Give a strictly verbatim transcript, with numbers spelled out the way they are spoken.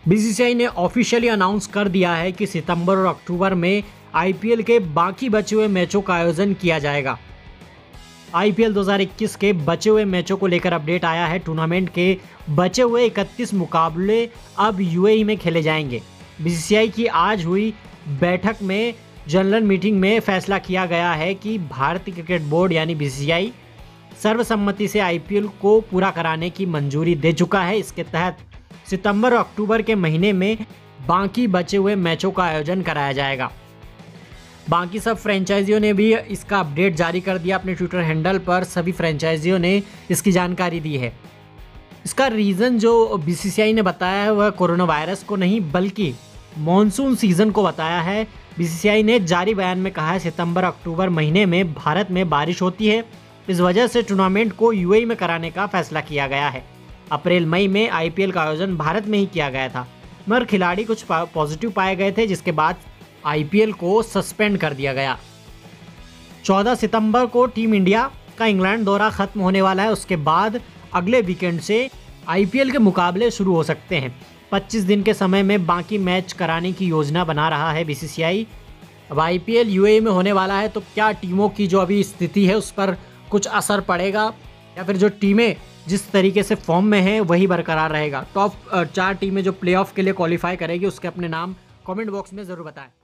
BCCI ने officially announce कर दिया है कि सितंबर और अक्टूबर में आईपीएल के बाकी बचे हुए मैचों का आयोजन किया जाएगा। आईपीएल दो हज़ार इक्कीस के बचे हुए मैचों को लेकर अपडेट आया है। टूर्नामेंट के बचे हुए इकतीस मुकाबले अब यूएई में खेले जाएंगे। बीसीसीआई की आज हुई बैठक में जनरल मीटिंग में फैसला किया गया है कि भारतीय क्रिकेट बोर्ड यानी बीसीसीआई सर्वसम्मति से आईपीएल को पूरा कराने की मंजूरी दे चुका है। इसके तहत सितंबर और अक्टूबर के महीने में बाकी बचे हुए मैचों का आयोजन कराया जाएगा। बाकी सब फ्रेंचाइजियों ने भी इसका अपडेट जारी कर दिया अपने ट्विटर हैंडल पर। सभी फ्रेंचाइजियों ने इसकी जानकारी दी है। इसका रीज़न जो बीसीसीआई ने बताया है वह कोरोना वायरस को नहीं बल्कि मॉनसून सीजन को बताया है। बीसीसीआई ने जारी बयान में कहा है सितंबर अक्टूबर महीने में भारत में बारिश होती है, इस वजह से टूर्नामेंट को यूएई में कराने का फैसला किया गया है। अप्रैल मई में आईपीएल का आयोजन भारत में ही किया गया था, मगर खिलाड़ी कुछ पॉजिटिव पाए गए थे, जिसके बाद आईपीएल को सस्पेंड कर दिया गया। चौदह सितंबर को टीम इंडिया का इंग्लैंड दौरा खत्म होने वाला है। उसके बाद अगले वीकेंड से आईपीएल के मुकाबले शुरू हो सकते हैं। पच्चीस दिन के समय में बाकी मैच कराने की योजना बना रहा है बीसीसीआई। अब आईपीएल यूएई में होने वाला है तो क्या टीमों की जो अभी स्थिति है उस पर कुछ असर पड़ेगा या फिर जो टीमें जिस तरीके से फॉर्म में हैं वही बरकरार रहेगा। टॉप चार टीमें जो प्लेऑफ के लिए क्वालिफाई करेगी उसके अपने नाम कमेंट बॉक्स में ज़रूर बताएं।